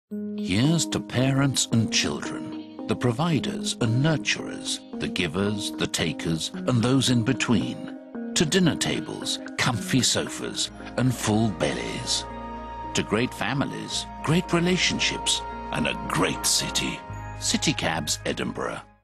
Here's to parents and children, the providers and nurturers, the givers, the takers, and those in between. To dinner tables, comfy sofas, and full bellies. To great families, great relationships, and a great city. City Cabs Edinburgh.